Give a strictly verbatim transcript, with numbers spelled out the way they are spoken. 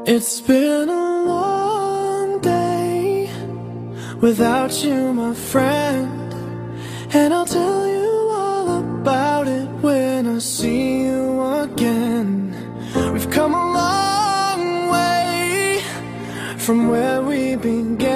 It's been a long day without you, my friend, and I'll tell you all about it when I see you again. We've come a long way from where we began.